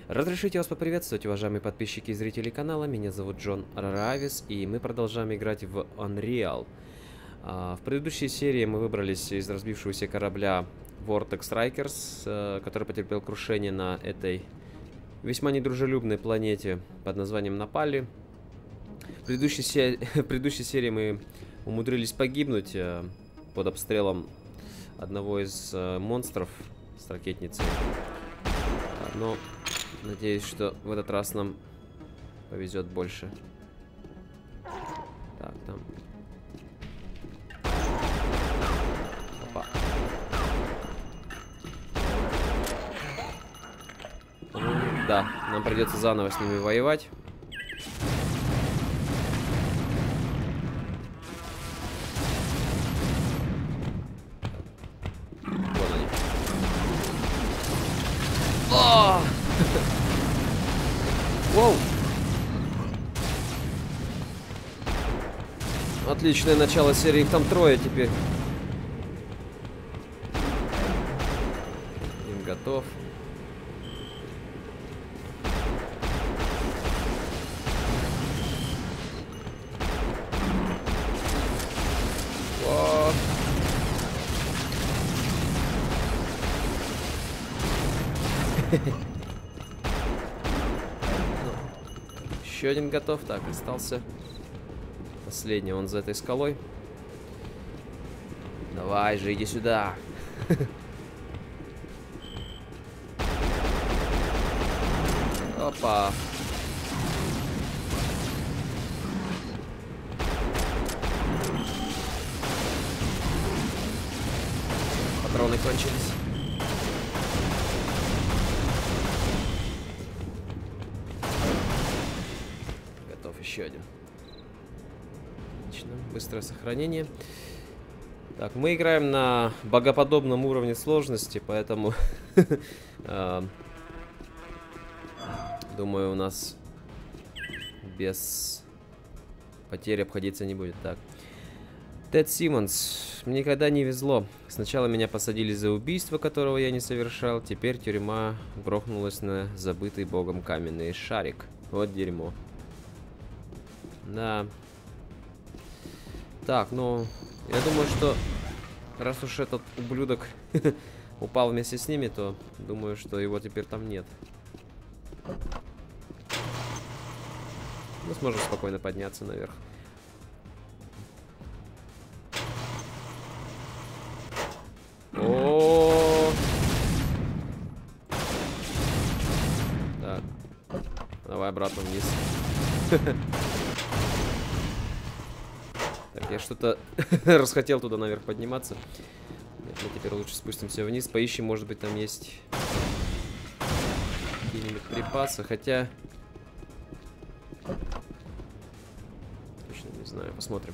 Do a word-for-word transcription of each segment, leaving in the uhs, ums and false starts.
Разрешите вас поприветствовать, уважаемые подписчики и зрители канала. Меня зовут Джон Равис, и мы продолжаем играть в Unreal. А, в предыдущей серии мы выбрались из разбившегося корабля Vortex Strikers, который потерпел крушение на этой весьма недружелюбной планете под названием Напали. В предыдущей, се... в предыдущей серии мы умудрились погибнуть под обстрелом одного из монстров с ракетницей. Но надеюсь, что в этот раз нам повезет больше. Так, там. Опа. Да, нам придется заново с ними воевать. Вон они. О! Воу! Отличное начало серии, их там трое теперь. Им готов. О! Еще один готов. Так, остался последний. Он за этой скалой. Давай же, иди сюда. Опа. Патроны кончились. Еще один. Отлично. Быстрое сохранение. Так, мы играем на богоподобном уровне сложности, поэтому думаю, у нас без потерь обходиться не будет. Так. Тед Симмонс. Мне никогда не везло. Сначала меня посадили за убийство, которого я не совершал. Теперь тюрьма грохнулась на забытый богом каменный шарик. Вот дерьмо. Да. Так, ну, я думаю, что раз уж этот ублюдок упал вместе с ними, то думаю, что его теперь там нет. Мы сможем спокойно подняться наверх. О! Так. Давай обратно вниз. Так, я что-то расхотел туда наверх подниматься. Нет, мы теперь лучше спустимся вниз. Поищем, может быть, там есть какие-нибудь припасы. Хотя... Точно не знаю. Посмотрим.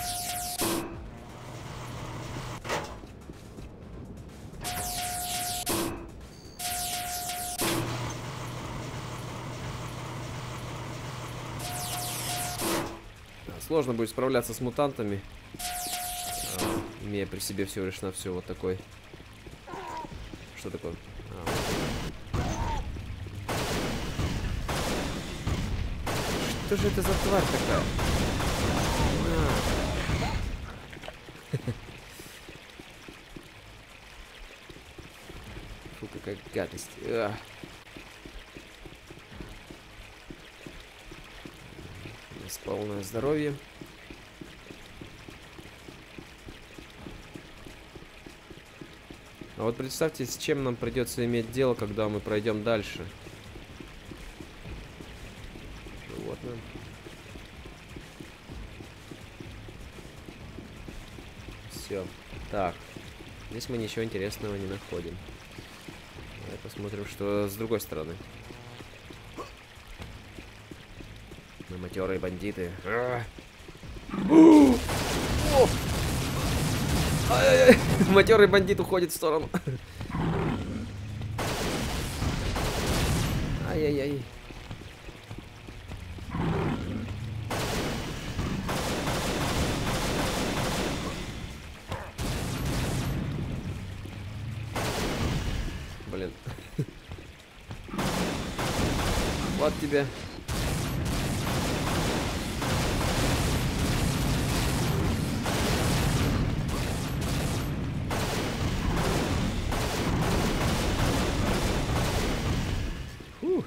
Сложно будет справляться с мутантами, имея при себе всего лишь на все вот такой. Что такое? А. Что же это за тварь такая? Фу, какая гадость. А. Полное здоровье. А вот представьте, с чем нам придется иметь дело, когда мы пройдем дальше. Вот нам. Все. Так. Здесь мы ничего интересного не находим. Давай посмотрим, что с другой стороны. Мы матерые бандиты. Матерый бандит уходит в сторону. Ай-яй-яй. Блин. Вот тебе. Фух.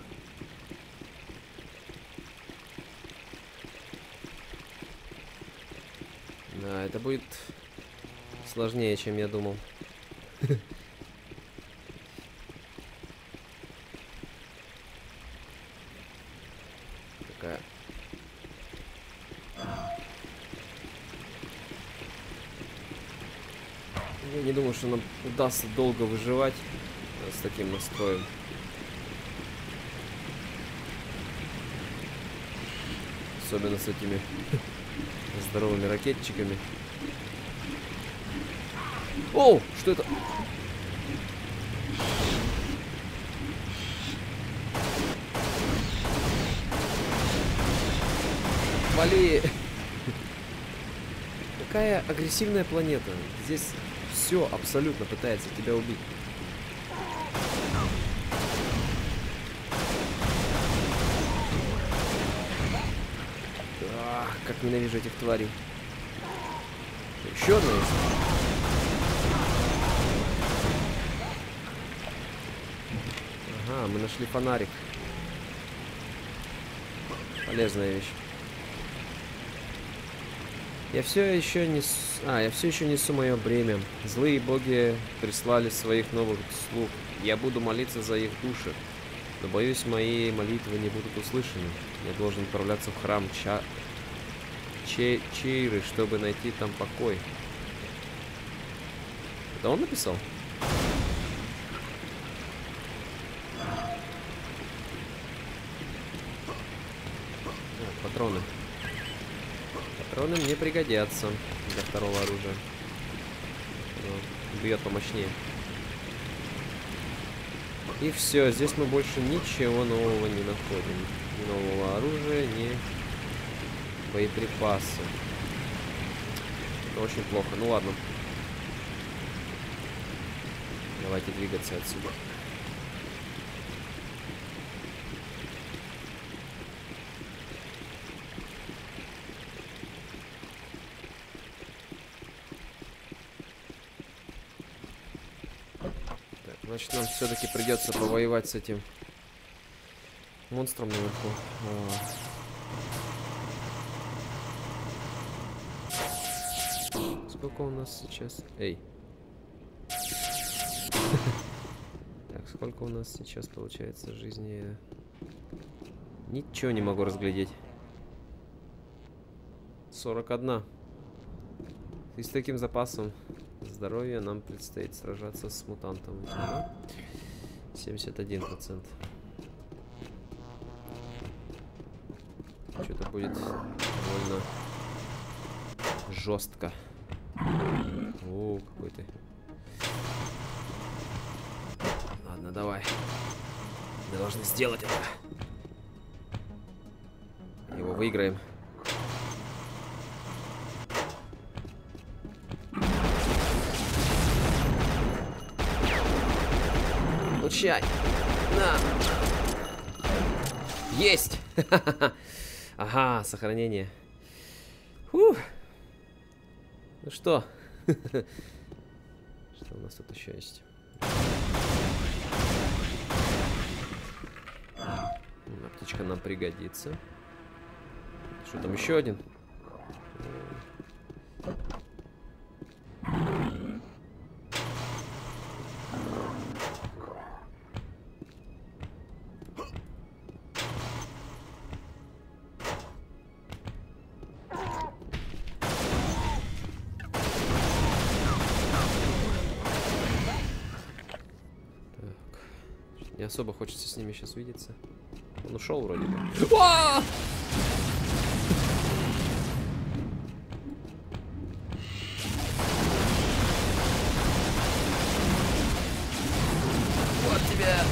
Да, это будет сложнее, чем я думал. Такая. Я не думаю, что нам удастся долго выживать с таким настроем. Особенно с этими здоровыми ракетчиками. Оу, что это? Вали! Какая агрессивная планета. Здесь все абсолютно пытается тебя убить. Ах, как ненавижу этих тварей. Еще одна есть. Ага, мы нашли фонарик. Полезная вещь. Я все еще несу... А, я все еще несу мое бремя. Злые боги прислали своих новых слуг. Я буду молиться за их души. Но, боюсь, мои молитвы не будут услышаны. Я должен отправляться в храм Ча... Че... Чейры, чтобы найти там покой. Это он написал? О, патроны. Патроны мне пригодятся для второго оружия. Бьет помощнее. И все, здесь мы больше ничего нового не находим. Ни нового оружия, ни боеприпасы. Это очень плохо. Ну ладно. Давайте двигаться отсюда. Значит, нам все-таки придется повоевать с этим монстром наверху. А. Сколько у нас сейчас? Эй. Так, сколько у нас сейчас получается жизни? Ничего не могу разглядеть. сорок один. И с таким запасом здоровья нам предстоит сражаться с мутантом. Ага. семьдесят один процент. Что-то будет довольно жестко. О, какой ты. Ладно, давай. Мы должны сделать это. Его выиграем. Получай. На. Есть. Ага, сохранение. Фух. Ну что? Что у нас тут еще есть? Аптечка нам пригодится. Что там еще один? Не особо хочется с ними сейчас видеться. Он ушел вроде бы. А! Вот тебя.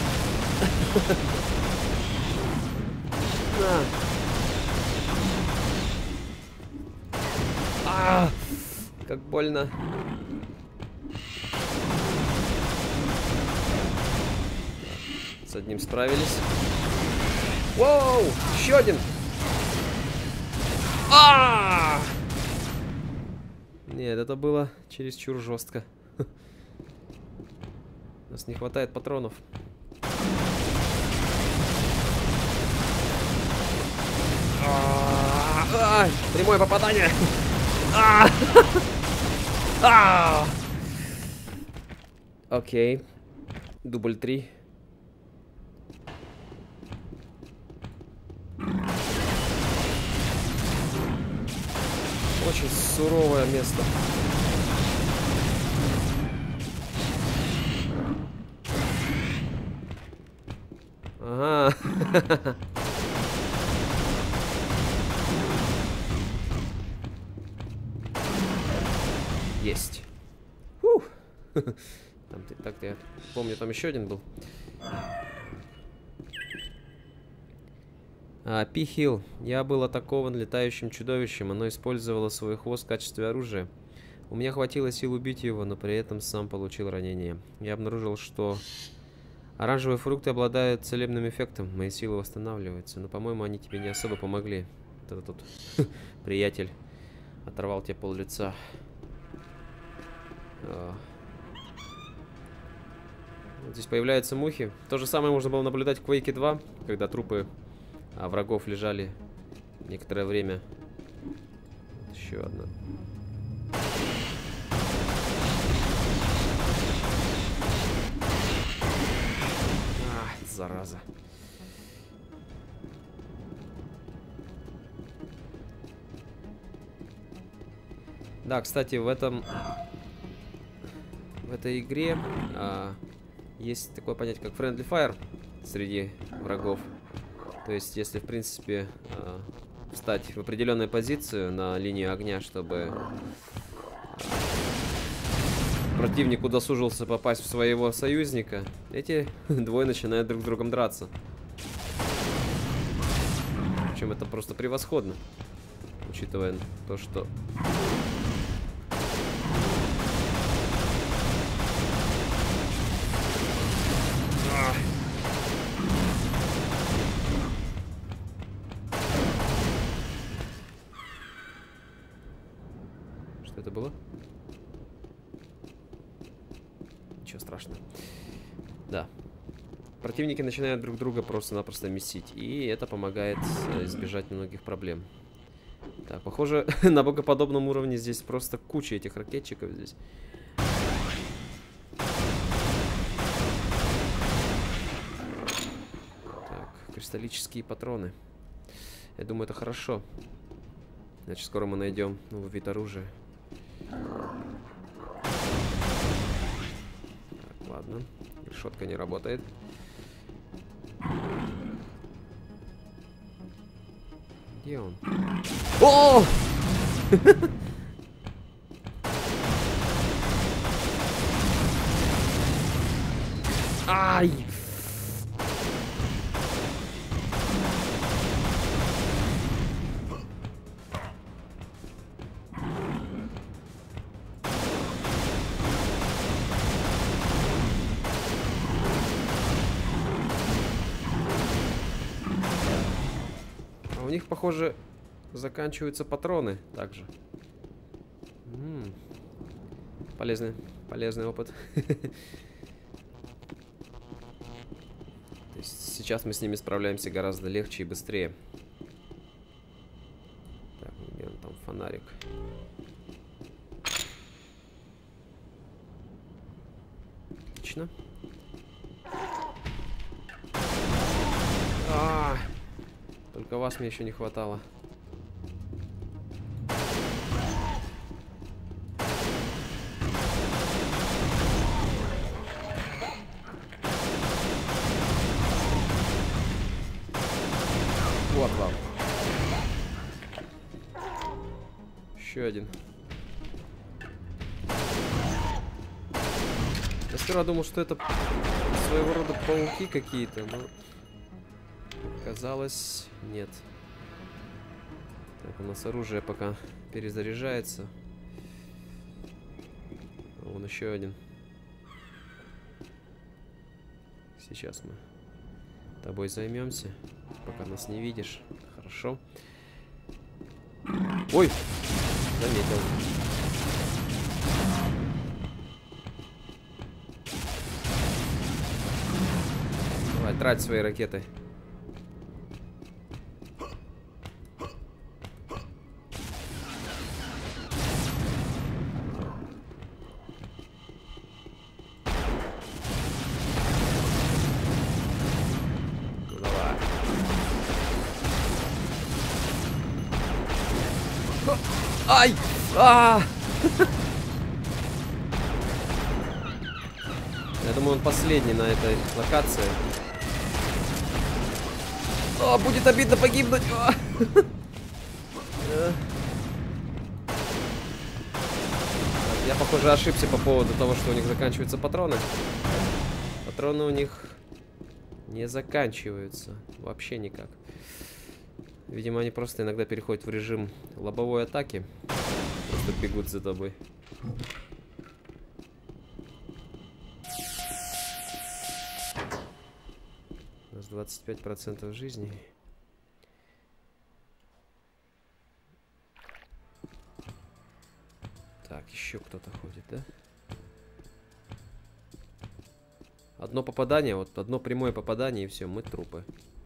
На. А! Как больно. С одним справились. Воу! Еще один! А! Нет, это было чересчур жестко. У нас не хватает патронов. А, прямое попадание. А! А! Окей. Дубль три. Очень суровое место. Ага. Есть. Фух. Там, так, я помню, там еще один был. А, Пи-Хилл. Я был атакован летающим чудовищем. Оно использовало свой хвост в качестве оружия. У меня хватило сил убить его, но при этом сам получил ранение. Я обнаружил, что оранжевые фрукты обладают целебным эффектом. Мои силы восстанавливаются. Но, по-моему, они тебе не особо помогли. Вот этот тут приятель оторвал тебе пол лица. Вот здесь появляются мухи. То же самое можно было наблюдать в Quake два, когда трупы а, врагов лежали некоторое время. Вот еще одна. А, зараза. Да, кстати, в этом в этой игре а, есть такое понятие, как friendly fire среди врагов. То есть, если, в принципе, а, встать в определенную позицию на линию огня, чтобы противник удосужился попасть в своего союзника, эти двое начинают друг с другом драться. Причем это просто превосходно, учитывая то, что... Что это было? Ничего страшного. Да. Противники начинают друг друга просто-напросто месить. И это помогает избежать многих проблем. Так, похоже, на богоподобном уровне здесь просто куча этих ракетчиков здесь. Так, кристаллические патроны. Я думаю, это хорошо. Значит, скоро мы найдем новый вид оружия. Так, ладно. Решетка не работает. Где он? О! Ай! У них, похоже, заканчиваются патроны также. М-м. Полезный, полезный опыт. То есть сейчас мы с ними справляемся гораздо легче и быстрее. Так, где он там, фонарик? Отлично. А-а-а! Только вас мне еще не хватало. Вот вам. Еще один. Я сперва думал, что это своего рода пауки какие-то, но... Казалось, нет. Так, у нас оружие пока перезаряжается. Вон еще один. Сейчас мы Тобой займемся, пока нас не видишь. Хорошо. Ой! Заметил. Давай, трать свои ракеты. Ай! А! Я думаю, он последний на этой локации. О, будет обидно погибнуть. О! Я, похоже, ошибся по поводу того, что у них заканчиваются патроны. Патроны у них не заканчиваются. Вообще никак. Видимо, они просто иногда переходят в режим лобовой атаки. Просто бегут за тобой. У нас двадцать пять процентов жизни. Так, еще кто-то ходит, да? Одно попадание, вот одно прямое попадание, и все, мы трупы.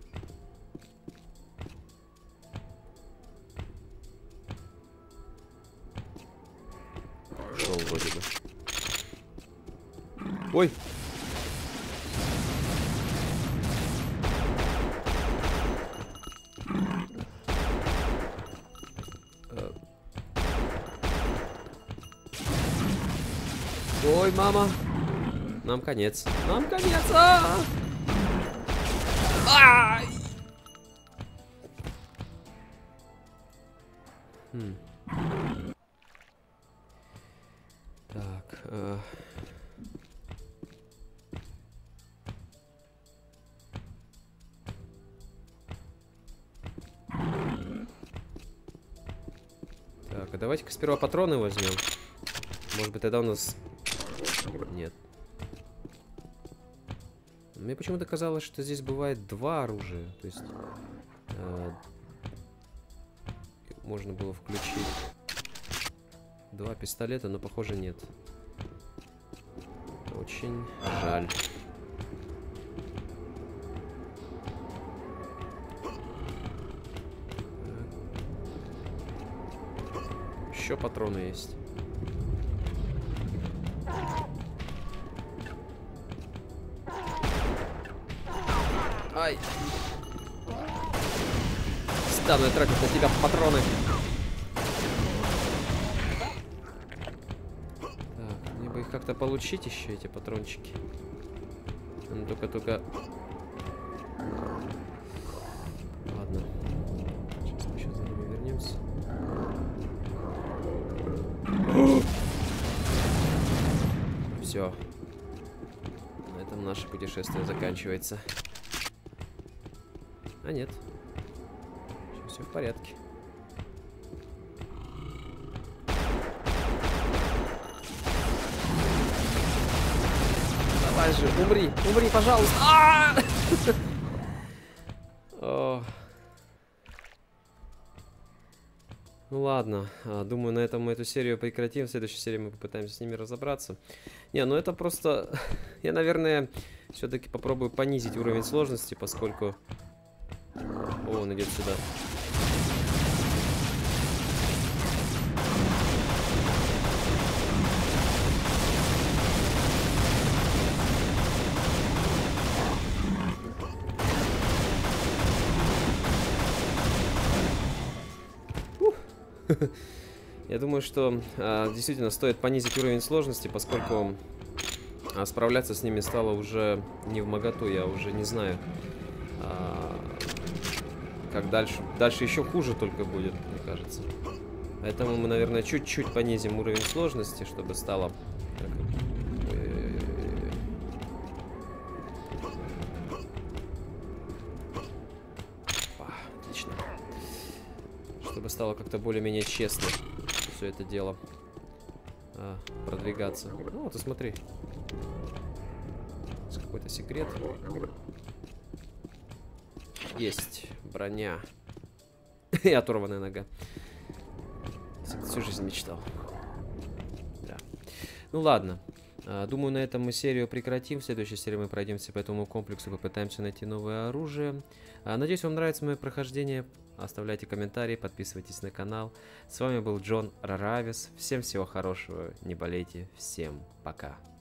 Шел вроде бы. Ой! Ой, мама. Нам конец. Нам конец. А -а -а! Ай! Хм. Так. Э так, а давайте-ка сперва патроны возьмем. Может быть, тогда у нас... Нет. Мне почему-то казалось, что здесь бывает два оружия. То есть... Э можно было включить два пистолета, но, похоже, нет. Очень жаль. Еще патроны есть. Ай! Стану я тратить на тебя патроны. Так, мне бы их как-то получить еще, эти патрончики. Ну, только-только... Ладно. Сейчас мы еще за ними вернемся. Все. На этом наше путешествие заканчивается. А нет. Все в порядке. Давай же, умри, умри, пожалуйста. А -а -а! Ну ладно, думаю, на этом мы эту серию прекратим. В следующей серии мы попытаемся с ними разобраться. Не, ну это просто... Я, наверное, все-таки попробую понизить уровень сложности, поскольку... О, он идет сюда. Я думаю, что а, действительно стоит понизить уровень сложности, поскольку а, справляться с ними стало уже не вмоготу. Я уже не знаю, а, как дальше. Дальше еще хуже только будет, мне кажется. Поэтому мы, наверное, чуть-чуть понизим уровень сложности, чтобы стало... Отлично. Чтобы стало как-то более-менее честно все это дело а, продвигаться. Ну, вот и смотри. Какой-то секрет. Есть. Броня. И оторванная нога. Всю жизнь мечтал. Да. Ну ладно. Думаю, на этом мы серию прекратим. В следующей серии мы пройдемся по этому комплексу, попытаемся найти новое оружие. Надеюсь, вам нравится мое прохождение. Оставляйте комментарии, подписывайтесь на канал. С вами был Джон Раравис. Всем всего хорошего, не болейте. Всем пока.